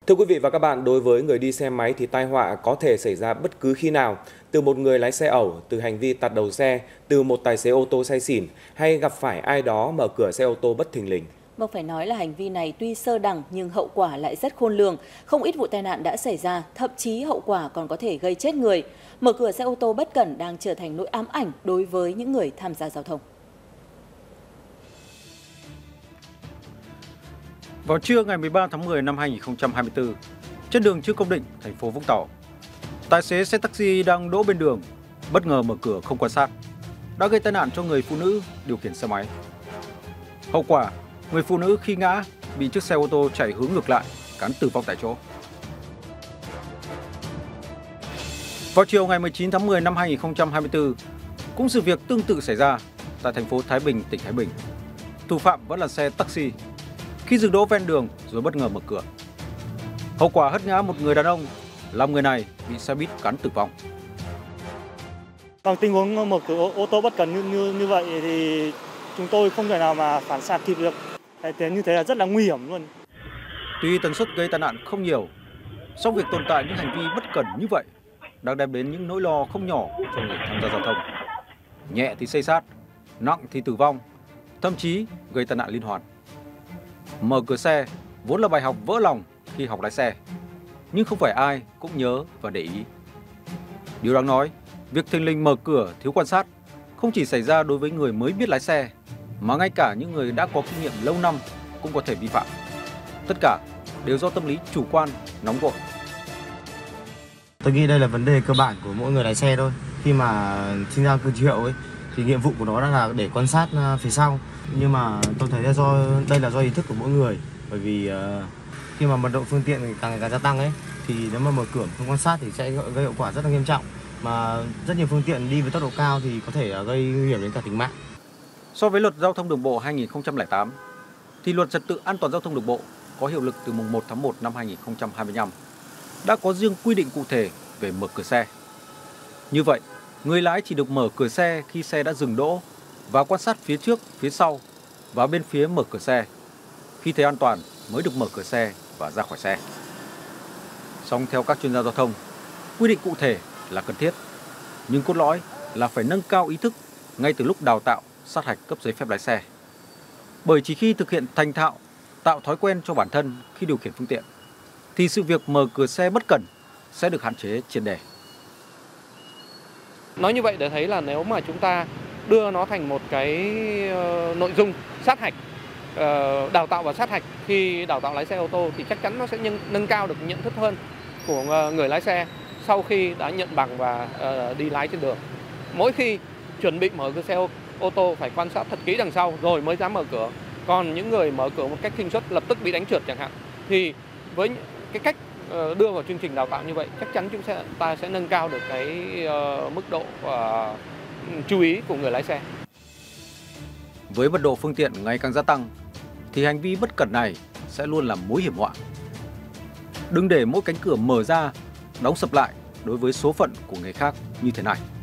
Thưa quý vị và các bạn, đối với người đi xe máy thì tai họa có thể xảy ra bất cứ khi nào, từ một người lái xe ẩu, từ hành vi tạt đầu xe, từ một tài xế ô tô say xỉn hay gặp phải ai đó mở cửa xe ô tô bất thình lình. Vâng, phải nói là hành vi này tuy sơ đẳng nhưng hậu quả lại rất khôn lường. Không ít vụ tai nạn đã xảy ra, thậm chí hậu quả còn có thể gây chết người. Mở cửa xe ô tô bất cẩn đang trở thành nỗi ám ảnh đối với những người tham gia giao thông. Vào trưa ngày 13 tháng 10 năm 2024, trên đường Trương Công Định, thành phố Vũng Tàu, tài xế xe taxi đang đỗ bên đường, bất ngờ mở cửa không quan sát, đã gây tai nạn cho người phụ nữ điều khiển xe máy. Hậu quả, người phụ nữ khi ngã bị chiếc xe ô tô chạy hướng ngược lại, cán tử vong tại chỗ. Vào chiều ngày 19 tháng 10 năm 2024, cũng sự việc tương tự xảy ra tại thành phố Thái Bình, tỉnh Thái Bình. Thủ phạm vẫn là xe taxi, khi dừng đỗ ven đường rồi bất ngờ mở cửa. Hậu quả hất ngã một người đàn ông, làm người này bị xe buýt cán tử vong. Bằng tình huống mở cửa ô tô bất cẩn như vậy thì chúng tôi không thể nào mà phản xạ kịp được. Như thế là rất là nguy hiểm luôn. Tuy tần suất gây tai nạn không nhiều, song việc tồn tại những hành vi bất cẩn như vậy đang đem đến những nỗi lo không nhỏ cho người tham gia giao thông. Nhẹ thì xây xát, nặng thì tử vong, thậm chí gây tai nạn liên hoàn. Mở cửa xe vốn là bài học vỡ lòng khi học lái xe, nhưng không phải ai cũng nhớ và để ý. Điều đáng nói, việc thình lình mở cửa thiếu quan sát không chỉ xảy ra đối với người mới biết lái xe, mà ngay cả những người đã có kinh nghiệm lâu năm cũng có thể vi phạm. Tất cả đều do tâm lý chủ quan, nóng vội. Tôi nghĩ đây là vấn đề cơ bản của mỗi người lái xe thôi. Khi mà sinh ra cư hiệu ấy, thì nhiệm vụ của nó đang là để quan sát phía sau. Nhưng mà tôi thấy là đây là do ý thức của mỗi người. Bởi vì khi mà mật độ phương tiện càng ngày càng gia tăng ấy, thì nếu mà mở cửa không quan sát thì sẽ gây hậu quả rất là nghiêm trọng. Mà rất nhiều phương tiện đi với tốc độ cao thì có thể gây nguy hiểm đến cả tính mạng. So với luật giao thông đường bộ 2008, thì luật trật tự an toàn giao thông đường bộ có hiệu lực từ mùng 1 tháng 1 năm 2025 đã có riêng quy định cụ thể về mở cửa xe. Như vậy, người lái chỉ được mở cửa xe khi xe đã dừng đỗ và quan sát phía trước, phía sau và bên phía mở cửa xe. Khi thấy an toàn mới được mở cửa xe và ra khỏi xe. Song theo các chuyên gia giao thông, quy định cụ thể là cần thiết, nhưng cốt lõi là phải nâng cao ý thức ngay từ lúc đào tạo, sát hạch cấp giấy phép lái xe. Bởi chỉ khi thực hiện thành thạo, tạo thói quen cho bản thân khi điều khiển phương tiện, thì sự việc mở cửa xe bất cẩn sẽ được hạn chế triệt để. Nói như vậy để thấy là nếu mà chúng ta đưa nó thành một cái nội dung sát hạch, đào tạo và sát hạch khi đào tạo lái xe ô tô thì chắc chắn nó sẽ nâng cao được nhận thức hơn của người lái xe sau khi đã nhận bằng và đi lái trên đường. Mỗi khi chuẩn bị mở cửa xe ô tô phải quan sát thật kỹ đằng sau rồi mới dám mở cửa. Còn những người mở cửa một cách khinh suất lập tức bị đánh trượt chẳng hạn, thì với cái cách đưa vào chương trình đào tạo như vậy chắc chắn ta sẽ nâng cao được cái mức độ chú ý của người lái xe. Với mật độ phương tiện ngày càng gia tăng thì hành vi bất cẩn này sẽ luôn là mối hiểm họa. Đừng để mỗi cánh cửa mở ra đóng sập lại đối với số phận của người khác như thế này.